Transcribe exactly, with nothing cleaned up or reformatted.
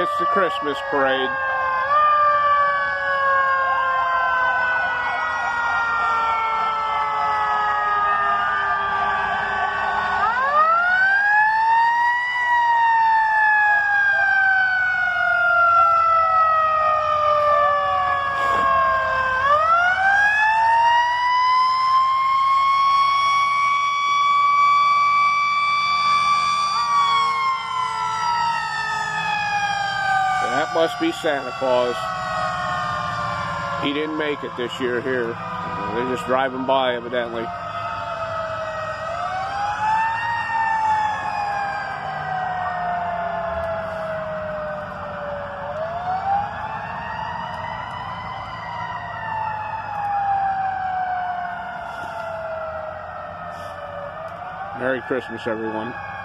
It's the Christmas parade. That must be Santa Claus. He didn't make it this year here. They're just driving by, evidently. Merry Christmas, everyone.